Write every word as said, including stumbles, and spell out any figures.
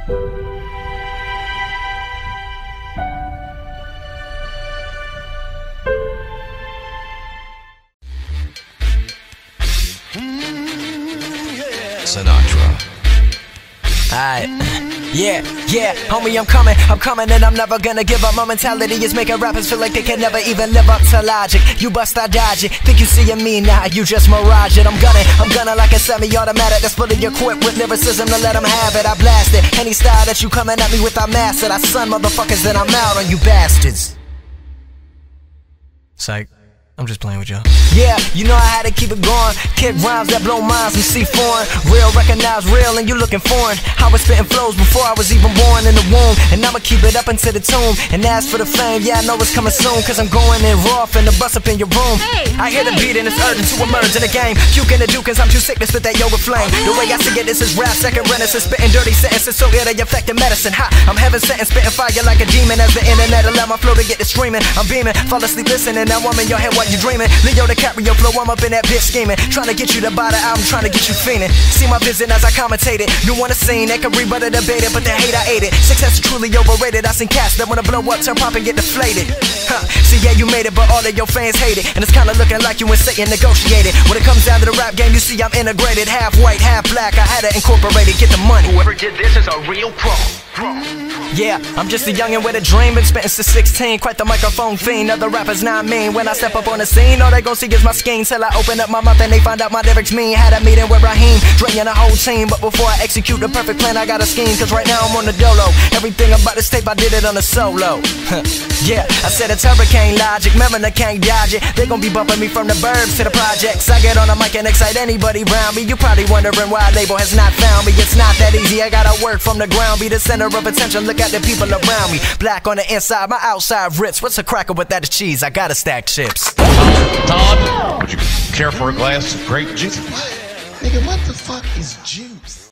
Sinatra. Alright, yeah, yeah, homie, I'm coming, I'm coming, and I'm never gonna give up. My mentality is making rappers feel like they can never even live up to logic. You bust, I dodge it, think you seeing me now, you just mirage it. I'm gunning, I'm gunning like a semi-automatic that's fully equipped with lyricism to let them have it. I blast it, any style that you coming at me with, I master. I son motherfuckers, then I'm out on you bastards. Psych. I'm just playing with y'all. Yeah, you know I had to keep it going. Kick rhymes that blow minds, some C foreign. Real, recognize real, and you looking foreign. I was spitting flows before I was even born in the womb, and I'ma keep it up into the tomb. And as for the fame, yeah, I know it's coming soon, cause I'm going in raw, finna bust up in your room. Hey, I hear hey, the beat and it's hey. urgent to emerge in the game. Puking the duke, cause I'm too sick to spit that yoga flame. The way I see it, this is rap, second renaissance. Spitting dirty sentences, so yeah, they affecting medicine. Ha, I'm heaven sent and spitting fire like a demon. As the internet allow my flow to get to streaming, I'm beaming, fall asleep listening. Now I'm in your head while you dreaming. Leo DiCaprio flow, I'm up in that bitch scheming, trying to get you to buy the album, trying to get you fiending. See my vision as I commentate it. New on the scene, they can rebut or debate it, but they hate I ate it. Success is truly overrated. I seen cats that wanna blow up, turn pop and get deflated. Huh. See, yeah, you made it, but all of your fans hate it, and it's kinda looking like you and Satan negotiated. When it comes down to the rap game, you see I'm integrated, half white, half black. I had to incorporate it, get the money. Whoever did this is a real pro. Yeah, I'm just a youngin' with a dream, been spittin' since sixteen, quite the microphone fiend. Other rappers not mean, when I step up on the scene, all they gon' see is my scheme. Till I open up my mouth and they find out my lyrics mean. Had a meeting with Raheem, Dre and the whole team, but before I execute the perfect plan, I got a scheme. Cause right now I'm on the dolo, everything about this tape I did it on a solo. Yeah, I said it's hurricane logic, remember I can't dodge it. They gon' be bumping me from the burbs to the projects. I get on a mic and excite anybody round me. You probably wondering why a label has not found me. It's not that easy, I gotta work from the ground, be the center of attention, look at the people around me. Black on the inside, my outside rips. What's a cracker without the cheese? I gotta stack chips. Todd, would you care for a glass of grape juice? Nigga, what the fuck is juice?